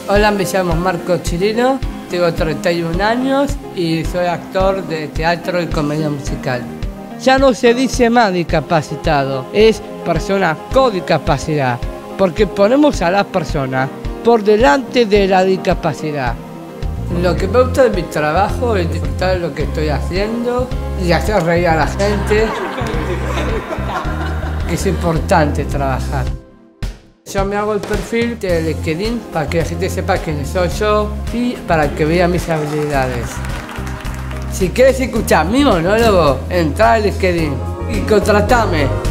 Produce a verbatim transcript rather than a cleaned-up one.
Hola, me llamo Marco Chirino, tengo treinta y un años y soy actor de teatro y comedia musical. Ya no se dice más discapacitado, es persona con discapacidad, porque ponemos a las personas por delante de la discapacidad. Lo que me gusta de mi trabajo es disfrutar de lo que estoy haciendo y hacer reír a la gente. Es importante trabajar. Yo me hago el perfil de LinkedIn para que la gente sepa quién soy yo y para que vea mis habilidades. Si quieres escuchar mi monólogo, entra a LinkedIn y contratame.